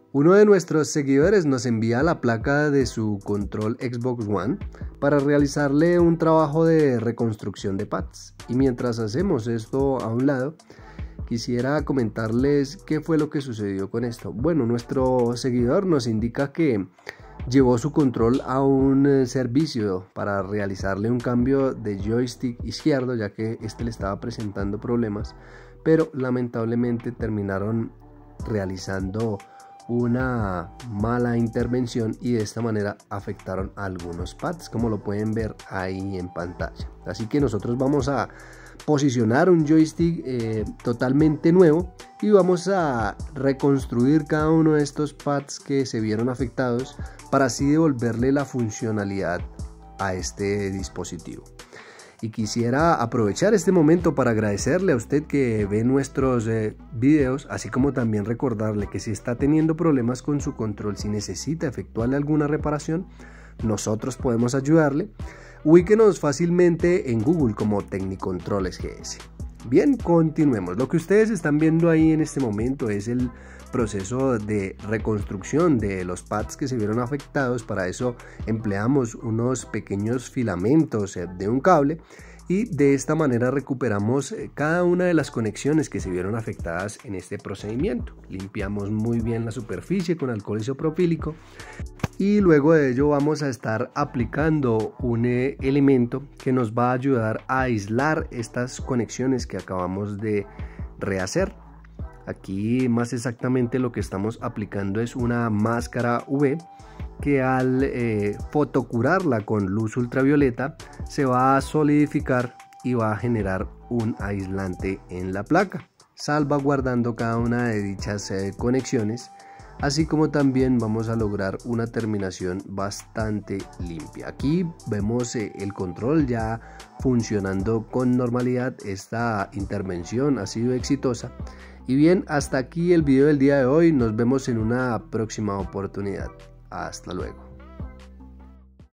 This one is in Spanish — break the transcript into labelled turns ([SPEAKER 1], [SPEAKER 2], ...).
[SPEAKER 1] Uno de nuestros seguidores nos envía la placa de su control Xbox One para realizarle un trabajo de reconstrucción de pads. Y mientras hacemos esto a un lado, quisiera comentarles qué fue lo que sucedió con esto. Bueno, nuestro seguidor nos indica que llevó su control a un servicio para realizarle un cambio de joystick izquierdo, ya que este le estaba presentando problemas, pero lamentablemente terminaron realizando una mala intervención y de esta manera afectaron a algunos pads, como lo pueden ver ahí en pantalla. Así que nosotros vamos a posicionar un joystick totalmente nuevo y vamos a reconstruir cada uno de estos pads que se vieron afectados para así devolverle la funcionalidad a este dispositivo. Y quisiera aprovechar este momento para agradecerle a usted que ve nuestros videos, así como también recordarle que si está teniendo problemas con su control, si necesita efectuarle alguna reparación, nosotros podemos ayudarle. Ubíquenos fácilmente en Google como Tecnicontroles GS. Bien, continuemos. Lo que ustedes están viendo ahí en este momento es el proceso de reconstrucción de los pads que se vieron afectados. Para eso empleamos unos pequeños filamentos de un cable y de esta manera recuperamos cada una de las conexiones que se vieron afectadas en este procedimiento. Limpiamos muy bien la superficie con alcohol isopropílico y luego de ello vamos a estar aplicando un elemento que nos va a ayudar a aislar estas conexiones que acabamos de rehacer. Aquí más exactamente lo que estamos aplicando es una máscara UV que al fotocurarla con luz ultravioleta se va a solidificar y va a generar un aislante en la placa, salvaguardando cada una de dichas conexiones, así como también vamos a lograr una terminación bastante limpia. Aquí vemos el control ya funcionando con normalidad. Esta intervención ha sido exitosa. Y bien, hasta aquí el video del día de hoy. Nos vemos en una próxima oportunidad. Hasta luego.